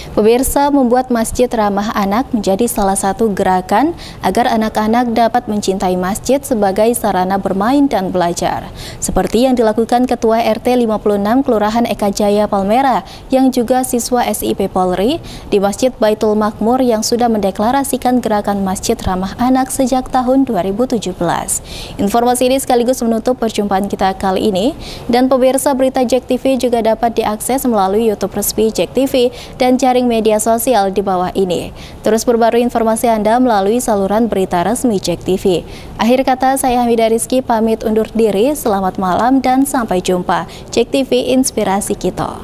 Pemirsa, membuat masjid ramah anak menjadi salah satu gerakan agar anak-anak dapat mencintai masjid sebagai sarana bermain dan belajar. Seperti yang dilakukan Ketua RT 56 Kelurahan Eka Jaya Palmerah yang juga siswa SIP Polri di Masjid Baitul Makmur yang sudah mendeklarasikan gerakan masjid ramah anak sejak tahun 2017. Informasi ini sekaligus menutup perjumpaan kita kali ini, dan pemirsa, berita JEK TV juga dapat diakses melalui YouTube resmi JEK TV dan jaring media sosial di bawah ini. Terus perbarui informasi Anda melalui saluran berita resmi JEK TV. Akhir kata, saya Hamidah Rizky pamit undur diri. Selamat malam dan sampai jumpa. JEK TV, inspirasi kita.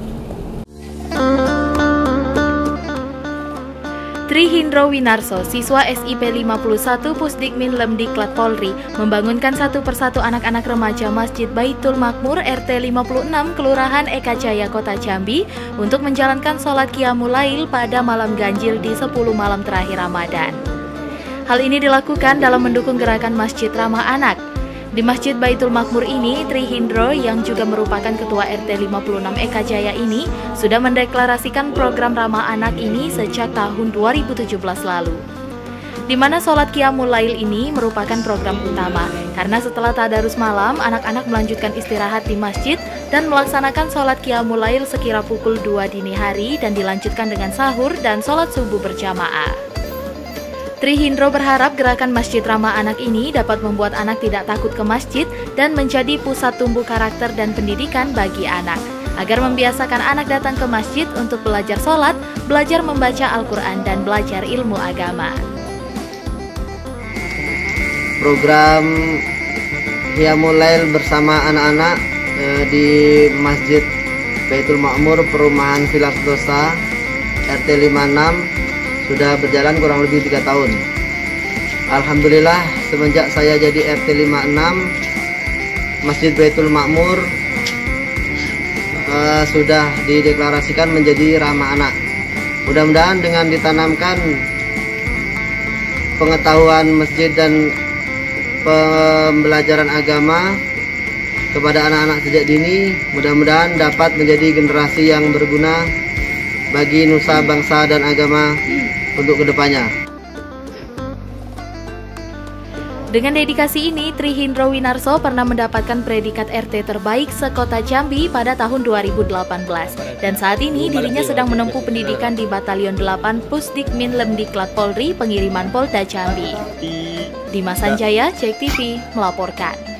Tri Hindro Winarso, siswa SIP 51 Pusdikmin Lemdiklat Polri, membangunkan satu persatu anak-anak remaja Masjid Baitul Makmur RT 56 Kelurahan Eka Jaya Kota Jambi untuk menjalankan sholat Qiyamul Lail pada malam ganjil di 10 malam terakhir Ramadan. Hal ini dilakukan dalam mendukung gerakan Masjid Ramah Anak. Di Masjid Baitul Makmur ini, Tri Hindro yang juga merupakan Ketua RT 56 Eka Jaya ini sudah mendeklarasikan program ramah anak ini sejak tahun 2017 lalu. Di mana sholat Qiyamul Lail ini merupakan program utama, karena setelah tadarus malam, anak-anak melanjutkan istirahat di masjid dan melaksanakan sholat Qiyamul Lail sekira pukul 2 dini hari dan dilanjutkan dengan sahur dan sholat subuh berjamaah. Tri Hindro berharap gerakan Masjid Ramah Anak ini dapat membuat anak tidak takut ke masjid dan menjadi pusat tumbuh karakter dan pendidikan bagi anak, agar membiasakan anak datang ke masjid untuk belajar sholat, belajar membaca Al-Quran, dan belajar ilmu agama. Program Qiyamul Lail bersama anak-anak di Masjid Baitul Makmur Perumahan Villa Sentosa RT 56 sudah berjalan kurang lebih 3 tahun. Alhamdulillah, semenjak saya jadi RT 56, Masjid Baitul Makmur sudah dideklarasikan menjadi ramah anak. Mudah-mudahan dengan ditanamkan pengetahuan masjid dan pembelajaran agama kepada anak-anak sejak dini, mudah-mudahan dapat menjadi generasi yang berguna bagi nusa, bangsa, dan agama untuk kedepannya. Dengan dedikasi ini, Tri Hindro Winarso pernah mendapatkan predikat RT terbaik sekota Jambi pada tahun 2018. Dan saat ini dirinya sedang menempuh pendidikan di Batalion 8 Pusdikmin Lemdiklat Polri Pengiriman Polda Jambi. Dimas Sanjaya, JEK TV, melaporkan.